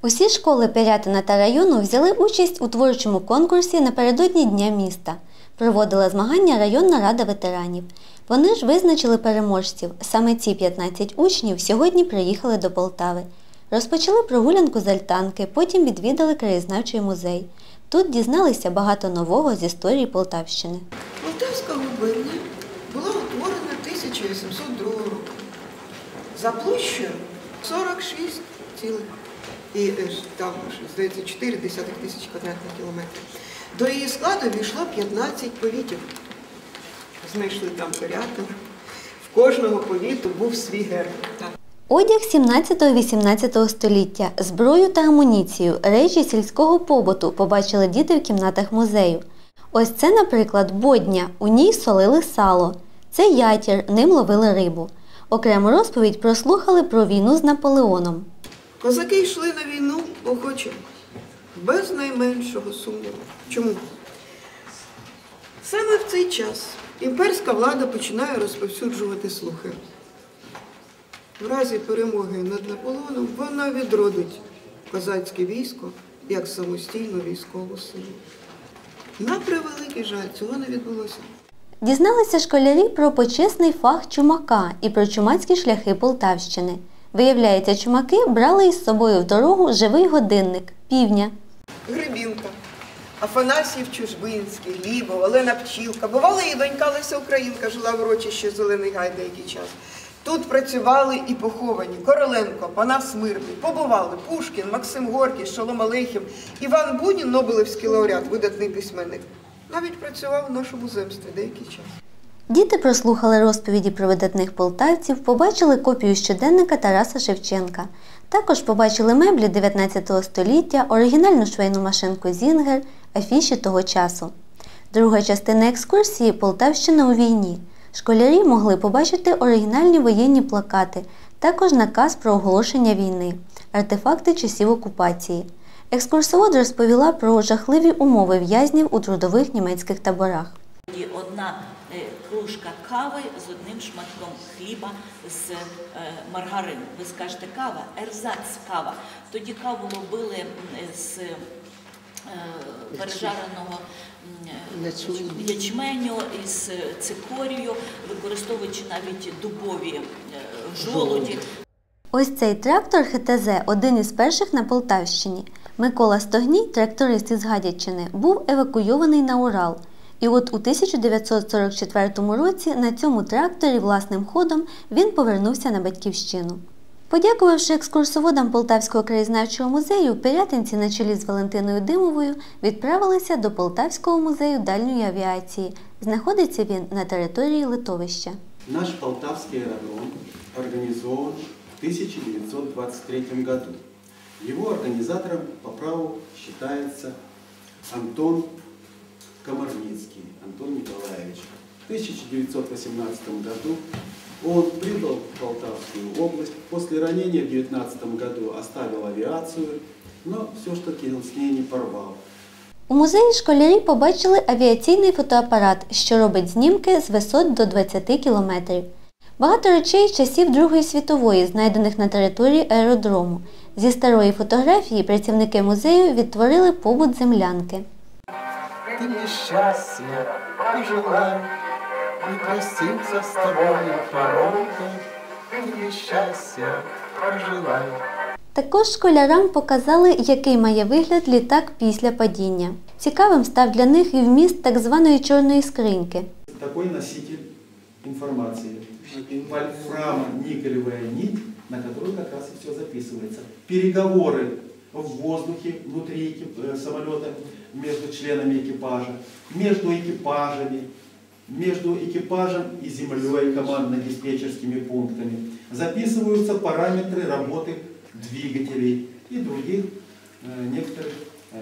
Усі школи Пирятина та району взяли участь у творчому конкурсі напередодні Дня міста. Проводила змагання районна рада ветеранів. Вони ж визначили переможців. Саме ці 15 учнів сьогодні приїхали до Полтави. Розпочали прогулянку з альтанки, потім відвідали краєзнавчий музей. Тут дізналися багато нового з історії Полтавщини. Полтавська губернія була утворена 1802 року. За площею 46 цілих. І там, здається, 0,4 тисяч квадратних кілометрів. До її складу війшло 15 повітів. Знайшли там Пирятин. В кожного повіту був свій герб. Одяг 17-18 століття, зброю та амуніцію, речі сільського побуту побачили діти в кімнатах музею. Ось це, наприклад, бодня, у ній солили сало. Це ятір, ним ловили рибу. Окрему розповідь прослухали про війну з Наполеоном. Козаки йшли на війну охоче, без найменшого сумніву. Чому? Саме в цей час імперська влада починає розповсюджувати слухи. В разі перемоги над Наполеоном вона відродить козацьке військо як самостійну військову силу. На превеликий жаль, цього не відбулося. Дізналися школярі про почесний фах чумака і про чумацькі шляхи Полтавщини. Виявляється, чумаки брали із собою в дорогу живий годинник – півня. Гребінка, Афанасьєв Чужбинський, Глібов, Олена Пчілка. Бувала її донька Леся Українка, жила в урочищі Зелений Гай деякий час. Тут працювали і поховані Короленко, Панас Мирний. Побували Пушкін, Максим Горький, Шолом Алейхім, Іван Бунін, Нобелівський лауреат, видатний письменник. Навіть працював у нашому земстві деякий час. Діти прослухали розповіді про видатних полтавців, побачили копію щоденника Тараса Шевченка. Також побачили меблі 19 століття, оригінальну швейну машинку «Зінгер», афіші того часу. Друга частина екскурсії – Полтавщина у війні. Школярі могли побачити оригінальні воєнні плакати, також наказ про оголошення війни, артефакти часів окупації. Екскурсовод розповіла про жахливі умови в'язнів у трудових німецьких таборах. Одна кружка кави з одним шматком хліба з маргарину. Ви скажете, кава? Ерзац кава. Тоді каву робили з пережареного ячменю, із цикорію, використовуючи навіть дубові жолуді. Ось цей трактор ХТЗ – один із перших на Полтавщині. Микола Стогній, тракторист із Гадячини, був евакуйований на Урал. І от у 1944 році на цьому тракторі власним ходом він повернувся на батьківщину. Подякувавши екскурсоводам Полтавського краєзнавчого музею, пирятинці на чолі з Валентиною Димовою відправилися до Полтавського музею дальньої авіації. Знаходиться він на території литовища. Наш Полтавский аэродром организован в 1923 году. Его организатором по праву считается Антон Комарницкий, Антон Николаевич. В 1918 году он прибыл в Полтавскую область. После ранения в 19 году оставил авиацию, но все-таки он с ней не порвал. У музеї школярі побачили авіаційний фотоапарат, що робить знімки з висот до 20 кілометрів. Багато речей з часів Другої світової, знайдених на території аеродрому. Зі старої фотографії працівники музею відтворили побут землянки. Ты мне счастья пожелай, не простимся с тобой порогом, ты мне счастья пожелай. Також школярам показали, який має вигляд літак після падіння. Цікавим став для них і вміст так званої чорної скриньки. Такой носитель информации. Вольфрам-никелевая нить, на которой как раз и все записывается. Переговоры в воздухе, внутри самолета, между членами экипажа, между экипажем и землей, командно-диспетчерскими пунктами. Записываются параметры работы двигателей и других некоторых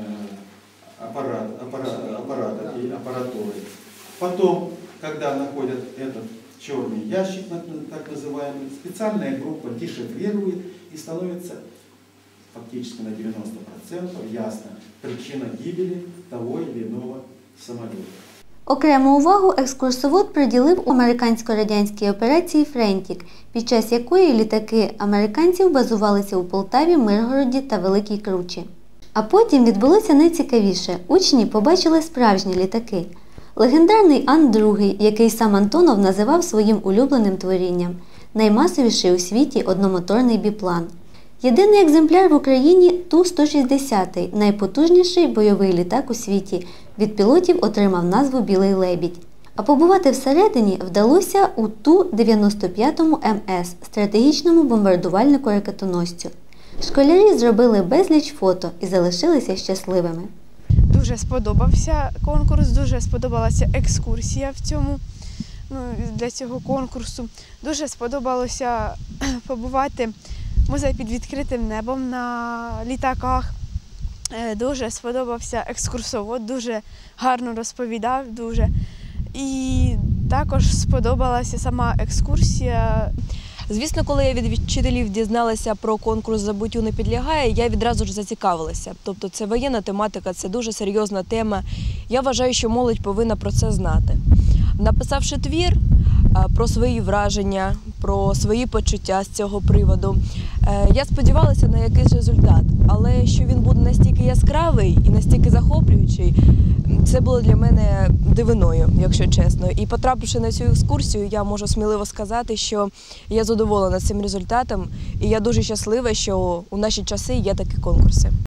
аппаратов и аппаратуры. Потом, когда находят этот черный ящик, так называемый, специальная группа дешифрирует и становится фактически на 90% ясно причина гибели того или иного самолета. Окрему увагу екскурсовод приділив американсько-радянській операції «Френтік», під час якої літаки американців базувалися у Полтаві, Миргороді та Великій Кручі. А потім відбулося найцікавіше – учні побачили справжні літаки. Легендарний Ан-2, який сам Антонов називав своїм улюбленим творінням, наймасовіший у світі одномоторний біплан. Єдиний екземпляр в Україні – Ту-160, найпотужніший бойовий літак у світі. Від пілотів отримав назву «Білий лебідь». А побувати всередині вдалося у Ту-95 МС – стратегічному бомбардувальнику-ракетоносцю. Школярі зробили безліч фото і залишилися щасливими. Дуже сподобався конкурс, дуже сподобалася екскурсія для цього конкурсу. Дуже сподобалося побувати в музеї під відкритим небом на літаках. Дуже сподобався екскурсовод, дуже гарно розповідав, І також сподобалася сама екскурсія. Звісно, коли я від вчителів дізналася про конкурс «Забуттю не підлягає», я відразу ж зацікавилася. Тобто це воєнна тематика, це дуже серйозна тема. Я вважаю, що молодь повинна про це знати. Написавши твір про свої враження, про свої почуття з цього приводу, я сподівалася на якийсь результат. Але що він буде настільки яскравий і настільки захоплюючий, це було для мене дивиною, якщо чесно. І потрапивши на цю екскурсію, я можу сміливо сказати, що я задоволена цим результатом. І я дуже щаслива, що у наші часи є такі конкурси.